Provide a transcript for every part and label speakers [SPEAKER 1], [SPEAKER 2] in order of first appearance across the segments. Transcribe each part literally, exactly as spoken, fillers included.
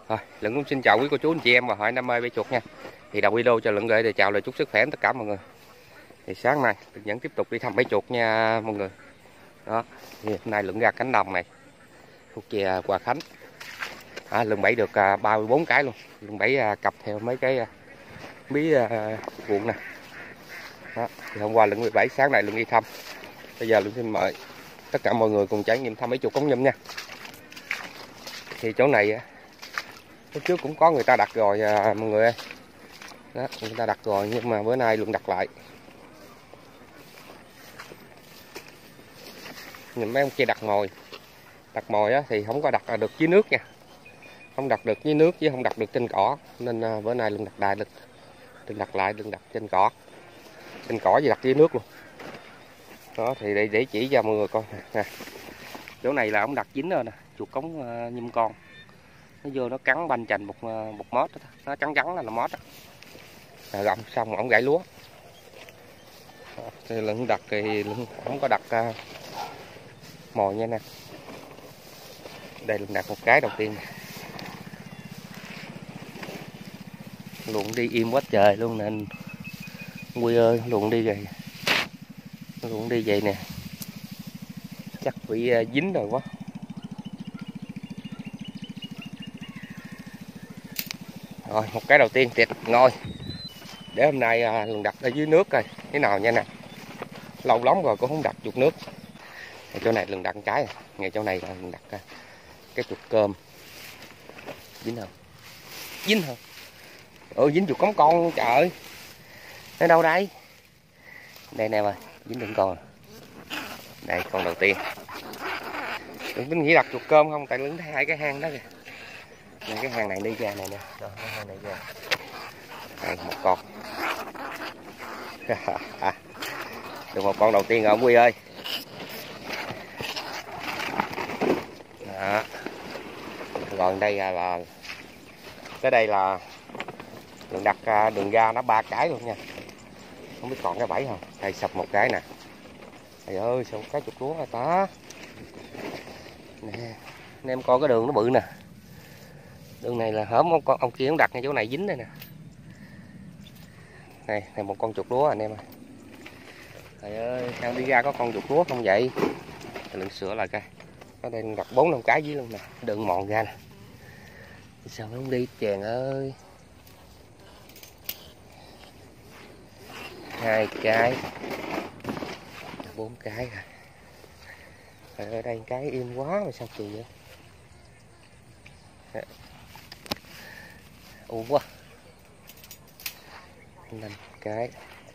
[SPEAKER 1] Rồi, Lận cũng xin chào quý cô chú anh chị em và hỏi năm ơi bẫy chuột nha. Thì đầu video cho Lận gửi lời chào lời chúc sức khỏe tất cả mọi người. Thì sáng nay Lận vẫn tiếp tục đi thăm bẫy chuột nha mọi người. Đó, thì hôm nay Lận ra cánh đồng này thuộc về Hòa Khánh. À, Lận bẫy được ba mươi bốn cái luôn. Lận bẫy cặp theo mấy cái mí ruộng nè. Đó, thì hôm qua Lận bị bẫy, sáng nay Lận đi thăm. Bây giờ Lận xin mời tất cả mọi người cùng trải nghiệm thăm bẫy chuột Cống Nhâm nha. Thì chỗ này lúc trước cũng có người ta đặt rồi à, mọi người ơi. Đó, người ta đặt rồi nhưng mà bữa nay Lận đặt lại. Nhìn mấy ông kia đặt mồi. Đặt mồi á, thì không có đặt được dưới nước nha. Không đặt được dưới nước chứ không đặt được trên cỏ. Nên à, bữa nay Lận đặt đại Lận Lận đặt lại Lận đặt trên cỏ. Trên cỏ và đặt dưới nước luôn. Đó thì để, để chỉ cho mọi người coi nè. Chỗ này là ông đặt dính rồi nè, chuột cống uh, nhum con. Nó vô nó cắn banh chành một một mót đó. Nó trắng trắng là là mót đó. À, gặm xong ổng gãy lúa. Đó, thì Lận đặt thì Lận không có đặt uh, mồi nha nè. Đây Lận đặt một cái đầu tiên. Luận đi im quá trời luôn nên Quy ơi, Luận đi vậy. Luận đi vậy nè. Chắc bị uh, dính rồi quá. Rồi một cái đầu tiên tuyệt ngồi. Để hôm nay à, Lận đặt ở dưới nước coi thế nào nha nè. Lâu lắm rồi cũng không đặt chuột nước. Thì chỗ này Lận đặt một cái. Ngay chỗ này là Lận đặt à, cái chuột cơm. Dính không? Dính không? Ừ, dính chuột cống con trời ơi. Ở đâu đây? Đây nè mà, dính đừng con. Đây con đầu tiên. Đừng tính nghĩ đặt chuột cơm không, tại Lận thấy hai cái hang đó kìa. Này, cái hang này đi ra này nè. Đó, cái hang này ra. Đây, một con. Được một con đầu tiên rồi ông Quy ơi. Đó. Còn đây là, là tới đây là Lận đặt đường ra nó ba cái luôn nha. Không biết còn cái bẫy không. Đây sập một cái nè. Trời ơi sao cái chuột lúa rồi ta. Nè, anh em coi cái đường nó bự nè. Đường này là hổm ông, ông kia cũng đặt ngay chỗ này dính đây nè. Này, này một con chuột lúa anh em ơi. Trời ơi, sao đi ra có con chuột lúa không vậy? Lận sửa lại coi. Ở đây đặt bốn năm cái dưới luôn nè, đừng mòn ra nè. Sao nó không đi chèn ơi. Hai cái. Bốn cái rồi. Trời ơi, đây cái im quá mà sao kỳ vậy? U quá. Năm cái.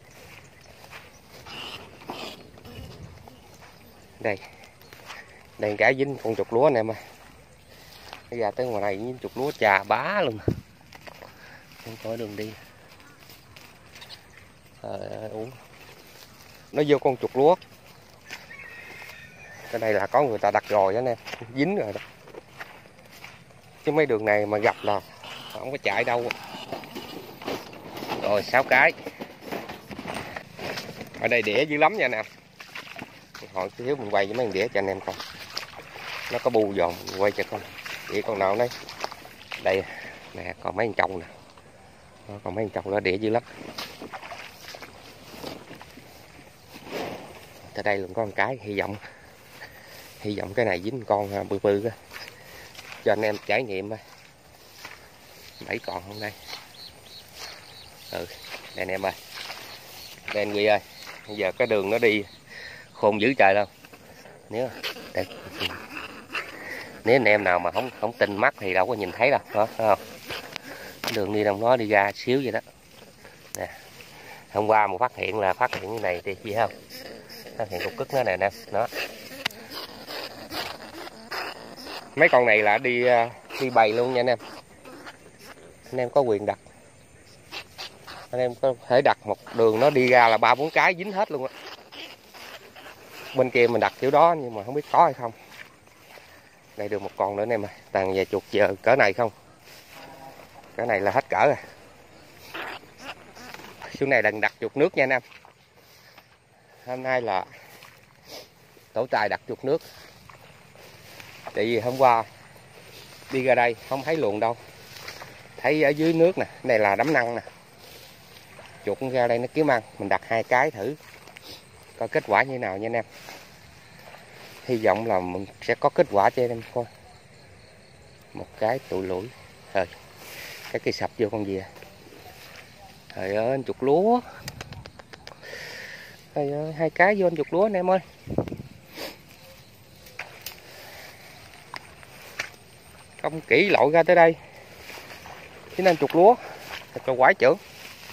[SPEAKER 1] Đây. Đây cái dính con chuột lúa nè em ơi. Bây giờ tới ngoài này dính chuột lúa trà bá luôn. Không có đường đi. Trời ơi, uống. Nó vô con chuột lúa. Cái này là có người ta đặt rồi đó nè, dính rồi đó. Chứ mấy đường này mà gặp là không có chạy đâu. Rồi sáu cái. Ở đây đĩa dữ lắm nha nè. Hồi thiếu mình quay với mấy đĩa cho anh em coi. Nó có bu giòn, mình quay cho con. Đĩa con nào đây? Đây nè, còn mấy con chồng nè. Còn mấy con chồng đó đĩa dữ lắm. Tới đây luôn có một cái, hy vọng hy vọng cái này dính con bự bự á. Cho anh em trải nghiệm thôi. Bẫy còn không đây? Ừ, đây anh em ơi. Đây anh Quy ơi. Bây giờ cái đường nó đi khôn dữ trời đâu. Nếu đây. Nếu anh em nào mà không không tin mắt thì đâu có nhìn thấy đâu, đó, thấy không? Cái đường đi trong đó đi ra xíu vậy đó. Nè. Hôm qua mà phát hiện là phát hiện cái này thì gì không? Phát hiện cục cứt nó nè nè, đó. Mấy con này là đi đi bày luôn nha anh em. Anh em có quyền đặt. Anh em có thể đặt một đường nó đi ra là ba bốn cái dính hết luôn á. Bên kia mình đặt kiểu đó nhưng mà không biết có hay không. Đây được một con nữa anh em ơi. Toàn về chuột giờ cỡ này không. Cỡ này là hết cỡ rồi. Xuống này đừng đặt chuột nước nha anh em. Hôm nay là tổ tài đặt chuột nước. Tại vì hôm qua đi ra đây không thấy luồng đâu. thấy ở dưới nước nè, này là đấm năng nè. Chuột ra đây nó kiếm ăn, mình đặt hai cái thử coi kết quả như thế nào nha anh em. Hy vọng là mình sẽ có kết quả cho anh em coi. Một cái tụi lũi rồi, cái cây sập vô con gì à? Trời ơi, anh chuột lúa. Trời ơi, hai cái vô anh chuột lúa anh em ơi. Không kỹ lội ra tới đây chính anh chuột lúa thật là quái trưởng.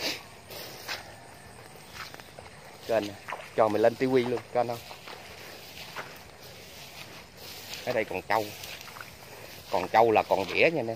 [SPEAKER 1] Kênh cho mình lên tivi luôn kênh không. Ở đây còn trâu, còn trâu là còn đĩa nha anh em.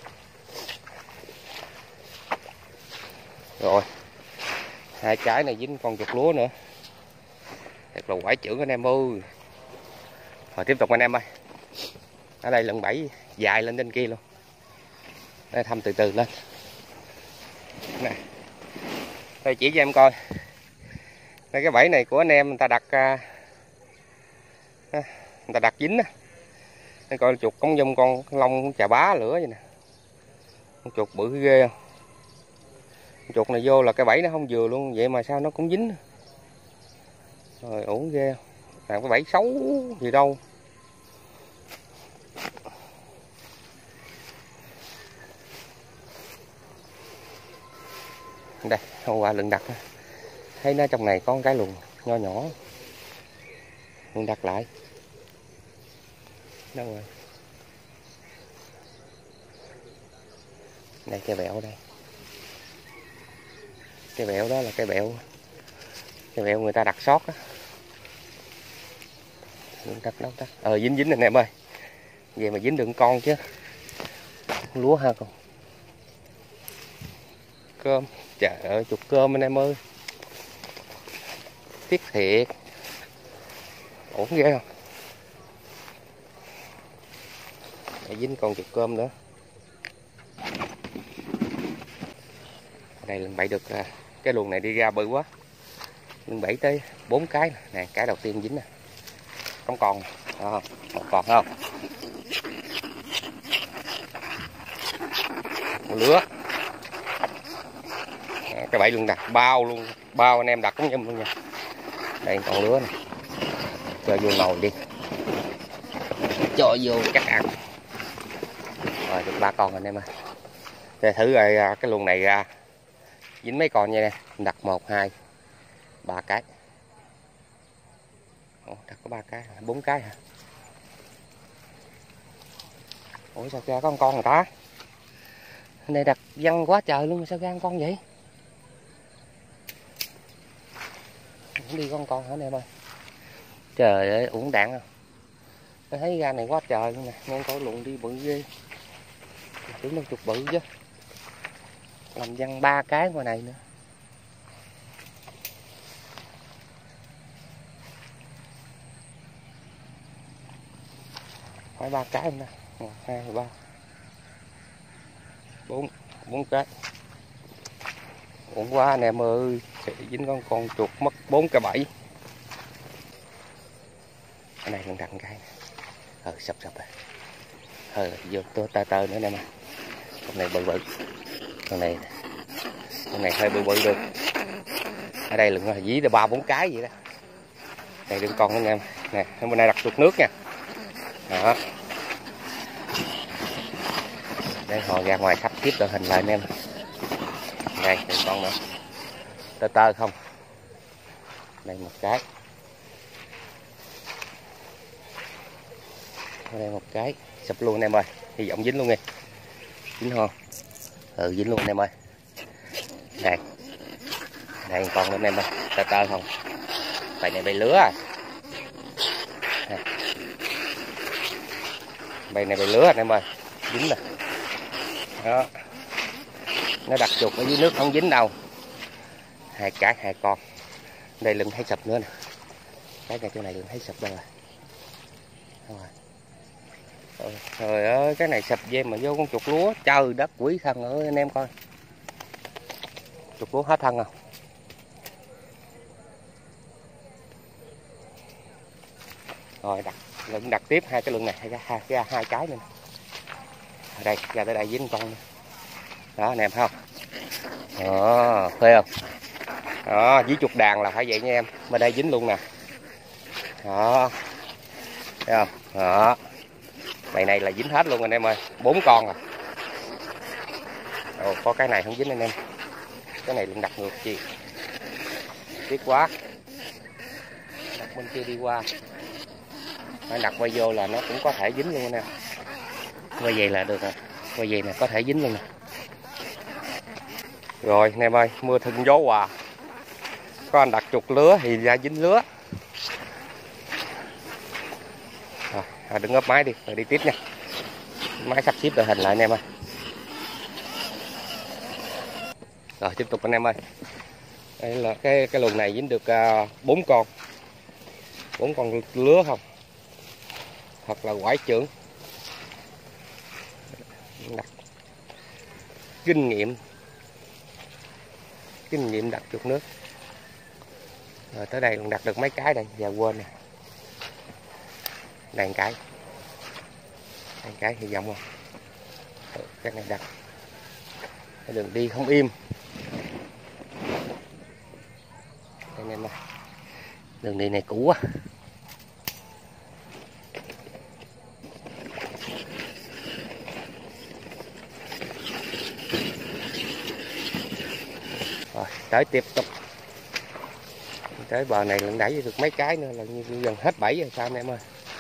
[SPEAKER 1] Rồi hai cái này dính con chuột lúa nữa, thật là quái trưởng anh em ơi. Rồi tiếp tục anh em ơi. Ở đây lần bẫy dài lên trên kia luôn. Đây thăm từ từ lên nè. Đây chỉ cho em coi. Đây cái bẫy này của anh em người ta đặt người ta đặt dính á. Đây coi chuột cống dông con lông chà bá lửa vậy nè. Con chuột bự ghê không? Con chuột này vô là cái bẫy nó không vừa luôn, vậy mà sao nó cũng dính. Rồi ổn ghê không? Làm cái bẫy xấu gì đâu. Đây, hôm qua lần đặt thấy nó trong này có một cái luồng nho nhỏ, luồng đặt lại đâu rồi. Đây cây bẹo đây, cây bẹo đó là cây bẹo, cây bẹo người ta đặt sót á. Luồng đặt đâu ta? Ờ dính dính anh em ơi, vậy mà dính được con chứ. Lúa ha con. Cơm, trời ơi chuột cơm anh em ơi. Tiếc thiệt. Ổn ghê không? Để dính con chuột cơm nữa. Đây lần bẫy được cái luồng này đi ra bự quá. Lần bẫy tới bốn cái nè, cái đầu tiên dính nè. Không còn, à, không còn không? Một lứa. Cái bẫy luôn nè, bao luôn, bao anh em đặt cũng nhâm luôn nha. Đây còn lứa nè, cho vô nồi đi, cho vô chắc ăn. Rồi được ba con anh em ơi. Để thử rồi cái luồng này ra dính mấy con nha nè, đặt một hai ba cái. Ủa, đặt có ba cái, bốn cái hả? Ủa sao ra có con con người ta? Này đặt văng quá trời luôn mà sao ra con, con vậy? Cũng đi con con hả anh em ơi? Trời ơi, uổng đạn không? Tôi thấy ra này quá trời luôn nè, ngang coi luồng đi bự ghê. Tưởng nó chuột bự chứ. Làm văng ba cái ngoài này nữa. Phải ba cái không nè. Một, hai, ba. Bốn, bốn cái. Uổng quá anh em ơi, sẽ dính con con chuột mất bốn cái bẫy. Cái này còn đặt một cái. Ờ sập sập rồi. Ờ vô tơ tơ tơ nữa anh em ơi. Con này bự bự. Con này con này hơi bự bự được. Ở đây là dí là ba bốn cái vậy đó. Đây đừng con anh em. Nè, bên này đặt chuột nước nha. Đó. Đây họ ra ngoài sắp tiếp đội hình lại anh em. Đây đừng con nữa. Tơ tơ không. Đây một cái. Ở đây một cái sập luôn anh em ơi, hy vọng dính luôn nghe, dính không? Ừ dính luôn anh em ơi. Đây đây con nữa anh em ơi, tơ tơ không? Bài này bay lứa à? Đây. Bài này bay lứa anh em ơi, dính nè. Đó, nó đặt chuột ở dưới nước không dính đâu. Hai cái hai con. Đây lưng thấy sập nữa nè, cái này chỗ này lưng thấy sập đâu rồi. Rồi. Trời ơi cái này sập dê mà vô con chuột lúa, trời đất quý thân ơi anh em coi. Chuột lúa hết thân không? Rồi đặt lưng đặt tiếp hai cái lưng này, hai hai, hai, hai cái nữa. Ở đây ra tới đây dính con nữa. Đó anh em thấy không? Đó, thấy không? Đó, với chuột đàn là phải vậy nha em. Bên đây dính luôn nè. Đó. Thấy không? Đó. Này này là dính hết luôn anh em ơi. Bốn con rồi. Ồ, có cái này không dính anh em. Cái này đừng đặt ngược chi. Tiếc quá. Đặt bên kia đi qua. Phải đặt quay vô là nó cũng có thể dính luôn nè. Quay vậy là được rồi. Quay vậy nè có thể dính luôn nè. Rồi anh em ơi, mưa thừng gió hòa. Có anh đặt chuột lứa thì ra dính lứa. Rồi, à, đừng ốp máy đi, rồi đi tiếp nha. Máy sắp xếp đội hình lại anh em ơi. Rồi tiếp tục anh em ơi. Đây là cái cái luồng này dính được bốn uh, con. bốn con lứa không. Thật là quái trưởng. Đặt kinh nghiệm. Kinh nghiệm đặt chuột nước. Rồi tới đây còn đặt được mấy cái đây, giờ quên nè. Đây một cái. Đây một cái hy vọng không. Ừ, cái này đặt. Cái đường đi không im. Đây anh em ơi. Đường đi này cũ quá. Rồi tới tiếp tục. Tới bờ này lần đẩy được mấy cái nữa là như gần hết bẫy rồi sao anh em ơi.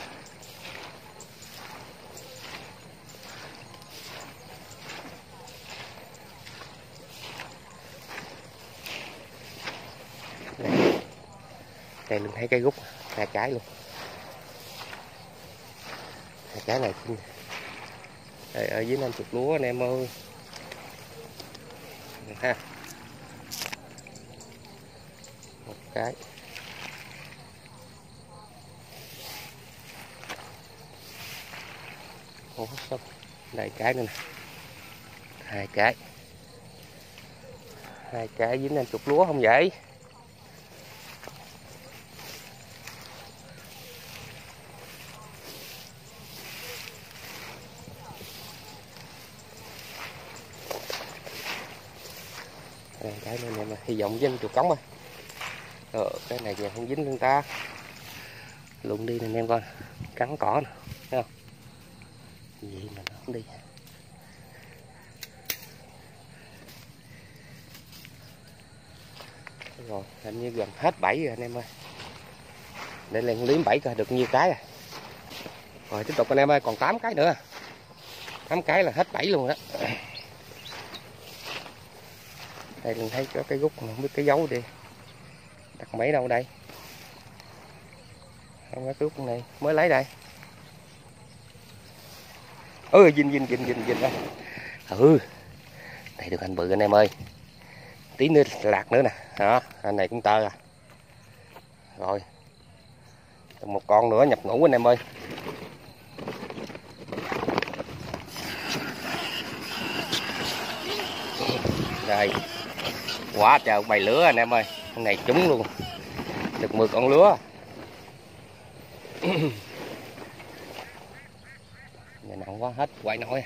[SPEAKER 1] Đây, đây mình thấy cái gút hai cái luôn. Hai cái này đây, ở dưới năm chục lúa anh em ơi. Ha. Một cái. Ủa, sao? Đây cái nữa nè. Hai cái. Hai cái dính năm chục lúa không vậy? Đây cái này mà hy vọng dính chuột cống ơi. Ờ, cái này giờ không dính luôn ta. Lụng đi nè anh em coi. Cắn cỏ nè. Thấy không? Gì mà nó không đi. Rồi, hình như gần hết bảy rồi anh em ơi. Để lên liếm bảy coi được nhiêu cái à. Rồi tiếp tục anh em ơi, còn tám cái nữa. tám cái là hết bảy luôn đó. Đây mình thấy có cái gút mà không biết cái dấu đi. Đặt mấy đâu đây? Không có cái gút này mới lấy đây. Ừ, dinh dinh dinh dinh dinh đây. Ừ. Đây được anh bự anh em ơi. Tí nữa lạc nữa nè. Đó, anh này cũng tơ à. Rồi. Một con nữa nhập ngũ anh em ơi. Đây. Quá trời bầy lứa anh em ơi. Con này trúng luôn. Được mười con lứa. Này nặng quá hết quậy nổi.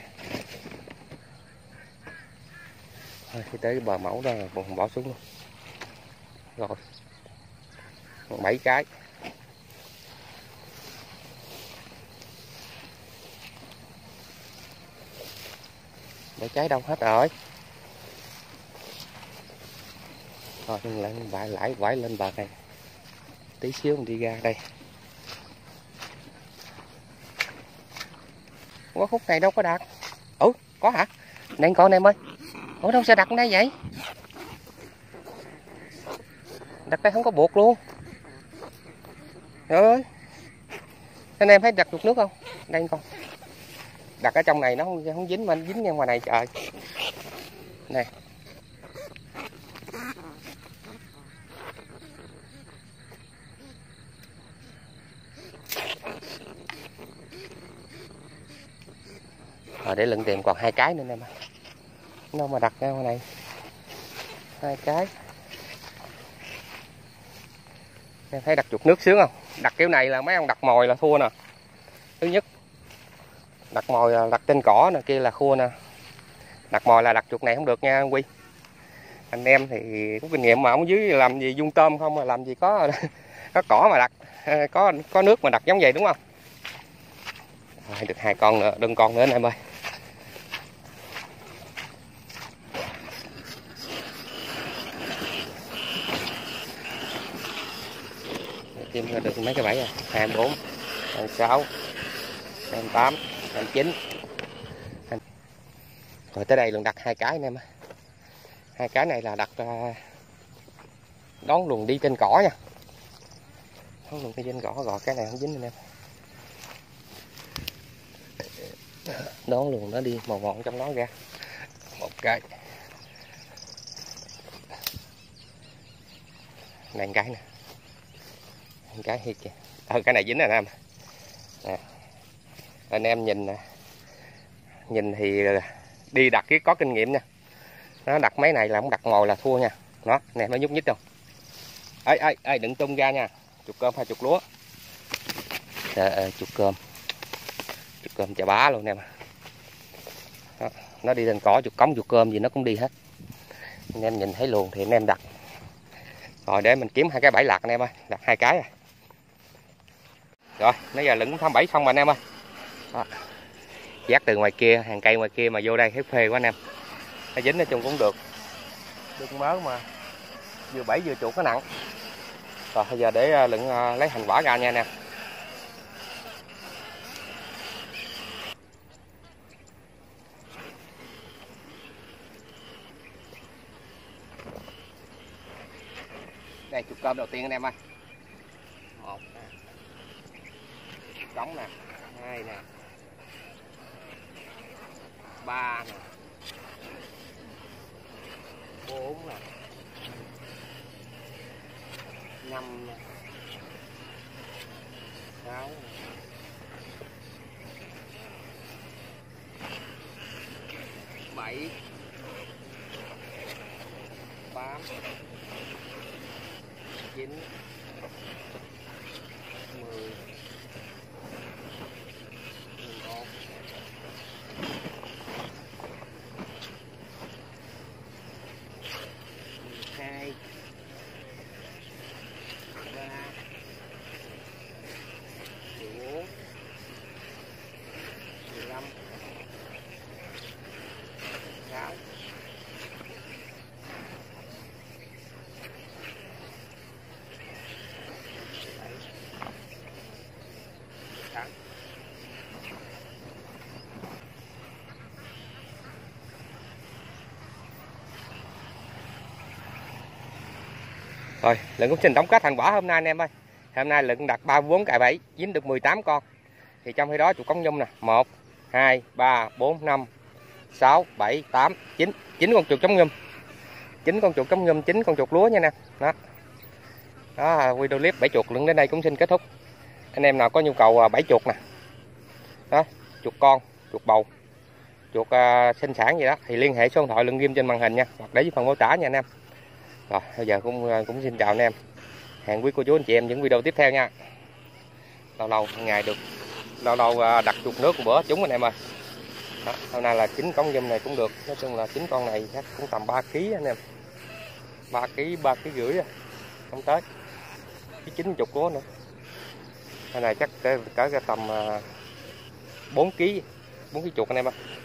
[SPEAKER 1] Thôi khi tới cái bờ mẫu đó là còn bỏ xuống luôn. Rồi. Còn bảy cái. Bảy cái đâu hết rồi. Thôi nhưng lại bãi lãi quải lên bờ này. Tí xíu mình đi ra đây. Ủa khúc này đâu có đặt. Ủa có hả? Đang coi em ơi. Ủa đâu sẽ đặt đây vậy? Đặt đây không có buộc luôn. Trời ơi. Anh em thấy đặt chuột nước không? Đây con. Đặt ở trong này nó không, không dính mà nó dính ra ngoài này trời. Này. Rồi để lận tìm còn hai cái nữa em ơi. Đâu mà đặt ra ngoài này. Hai cái. Em thấy đặt chuột nước sướng không? Đặt kiểu này là mấy ông đặt mồi là thua nè. Thứ nhất. Đặt mồi là đặt trên cỏ nè, kia là khua nè. Đặt mồi là đặt chuột này không được nha Quy. Anh em thì có kinh nghiệm mà, không dưới làm gì dung tôm không mà làm gì có có cỏ mà đặt, có có nước mà đặt giống vậy đúng không? Rồi, được hai con nữa, đừng con nữa anh em ơi. Chim được mấy cái bẫy rồi, hai mươi bốn, hai mươi sáu, hai mươi tám, hai mươi chín. Rồi tới đây lần đặt hai cái anh em ơi. Hai cái này là đặt đón luồng đi trên cỏ nha. Đón luồng đi trên cỏ, gọt cái này không dính anh em. Đón luồng nó đi màu mọn trong nó ra. Một cái. Này một cái nè. Một cái thiệt kìa. Ờ cái này dính rồi anh em. Nè. Anh em nhìn nè. Nhìn thì đi đặt cái có kinh nghiệm nha. Nó đặt mấy này là không đặt mồi là thua nha. Đó, nè mới nhúc nhích đâu. Ê ê ê đừng tung ra nha. Chuột cơm hay chuột lúa. Trời ơi, chuột cơm. Chuột cơm chà bá luôn nè mà. Đó, nó đi lên cỏ, chuột cống chuột cơm gì nó cũng đi hết. Anh em nhìn thấy luồng thì anh em đặt. Rồi để mình kiếm hai cái bẫy lạc anh em ơi, đặt hai cái à. Rồi, nãy giờ lửng thăm bẫy xong rồi anh em ơi. Đó. Dắt từ ngoài kia, hàng cây ngoài kia mà vô đây thấy phê quá anh em. Nó dính nói chung cũng được. Đừng mớ mà vừa bẫy vừa chuột nó nặng. Rồi bây giờ để lửng lấy hành quả ra nha anh em. Đây chuột cơm đầu tiên anh em ơi. Một nè. Trống nè, hai nè. Ba nè. Bốn nè. Năm nè. Sáu nè. Bảy. Tám. Chín. Mười. Mười một. Mười hai. Ba. Mười bốn. Mười lăm. Sáu. Rồi, Lận cũng xin tổng kết thành quả hôm nay anh em ơi. Hôm nay Lận đặt ba mươi bốn cài bẫy, dính được mười tám con. Thì trong khi đó chuột cống nhum nè, một, hai, ba, bốn, năm, sáu, bảy, tám, chín, chín con chuột chống nhum. chín con chuột chống nhum, chín con chuột lúa nha nè. Đó. Đó, video clip bẫy chuột Lận đến đây cũng xin kết thúc. Anh em nào có nhu cầu bẫy chuột nè. Đó, chuột con, chuột bầu, chuột uh, sinh sản gì đó thì liên hệ số điện thoại Lận ghim trên màn hình nha, hoặc để dưới phần mô tả nha anh em. Rồi, bây giờ cũng cũng xin chào anh em. Hẹn quý cô chú anh chị em những video tiếp theo nha. Lâu lâu ngày được lâu lâu đặt chuột nước một bữa chúng anh em ơi. Đó, hôm nay là chín con nhum này cũng được, nói chung là chín con này chắc cũng tầm ba ký anh em. ba ký, ba ký rưỡi à. Không tới. Cái chín chục của nữa. Cái này chắc cỡ cỡ tầm bốn ký, bốn ký chuột anh em ơi.